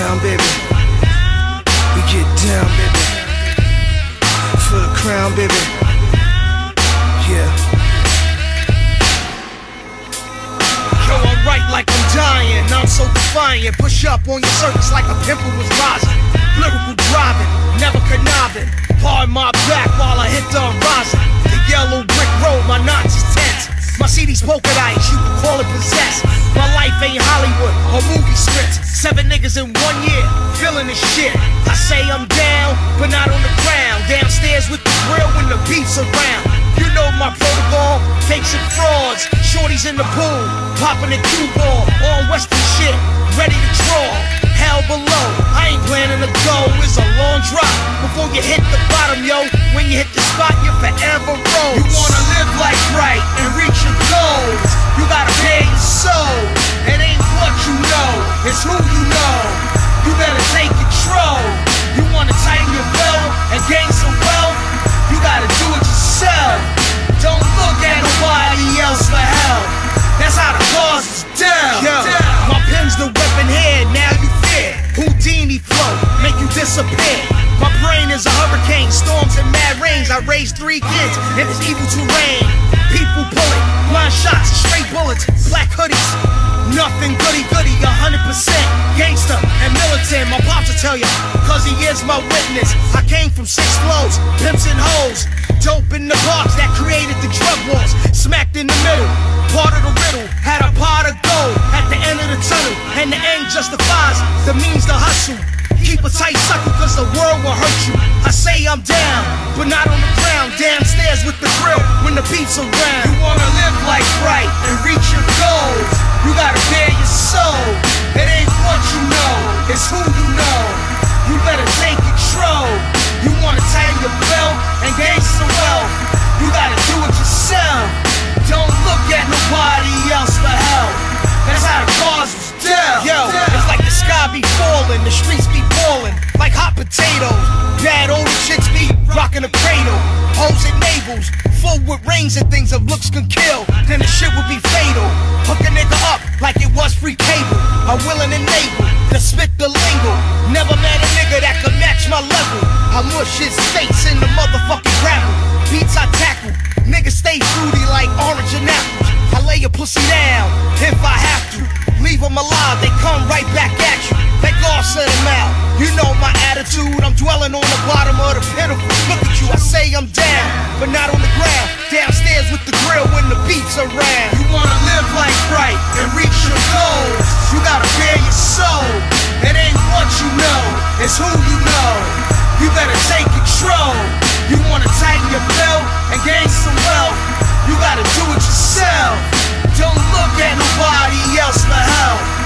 down, baby. We get down, baby. For the crown, baby. Yeah. Yo, I'm right like I'm dying. I'm so defiant. Push up on your surface like a pimple was rising. Lyrical driving, never conniving. Pardon my back while I hit the horizon. The yellow brick road, my knots is tense. My CD's polka dice, you can call it possessed. My life ain't Hollywood or movie scripts. 7 niggas in 1 year, feeling this shit. I say I'm down, but not on the ground. Downstairs with the grill when the beef's around. You know my protocol, fakes and frauds. Shorties in the pool, popping the cue ball. All western shit, ready to draw. Hell below, I ain't planning to go. It's a long drop before you hit the bottom, yo. When you hit the spot, you're forever rolled. You wanna live life right and reach your goals. You gotta pay your soul. It ain't what you know, it's who you know. You better take control. You wanna tighten your belt and gain some wealth. You gotta do it yourself. Don't look at nobody else for help. That's how the cause is down. Yo, my pen's the weapon here, now you fear. Houdini flow, make you disappear. My brain is a hurricane, storms and mad rains. I raised 3 kids in this evil terrain. People pulling, blind shots, straight bullets, black hoodies. Nothing goody-goody, 100% gangster and militant. My pops will tell ya, cause he is my witness. I came from 6 flows, pimps and hoes. Dope in the box that created the drug wars. Smacked in the middle, part of the riddle. Had a pot of gold at the end of the tunnel. And the end justifies the means to hustle. Keep a tight sucker cause the world will hurt you. I say I'm down, but not on the ground. Downstairs with the grill when the beef's around. You wanna live life right and reach your goals. You gotta bear your soul. It ain't what you know, it's who you know. You better take control. You wanna tighten your belt and gain some wealth. You gotta do it yourself. Don't look at nobody else for help. That's how the cause was dealt. Yo, it's like the sky be falling, the streets be balling like hot potatoes. Bad older chicks be rocking a cradle. Hoes and navels, full with rings and things of looks can kill. Then the shit would be fatal. Hook a nigga up like it was free cable. I'm willing and able to spit the lingo. Never met a nigga that could match my level. I mush his face in the motherfucking gravel. Beats I tackle, niggas stay fruity like orange and apples. I lay a pussy down if I have to. Leave them alive, they come right back at you. Let God set them out. You know my attitude, I'm dwelling on the bottom of the pitiful. Look at you, I say I'm down, but not on the ground. Downstairs with the grill when the beat's around. You wanna live life right and reach your goals. You gotta bear your soul. It ain't what you know, it's who you know. You better take control. You wanna tighten your belt and gain some wealth. You gotta do it yourself. Don't look at nobody else for help.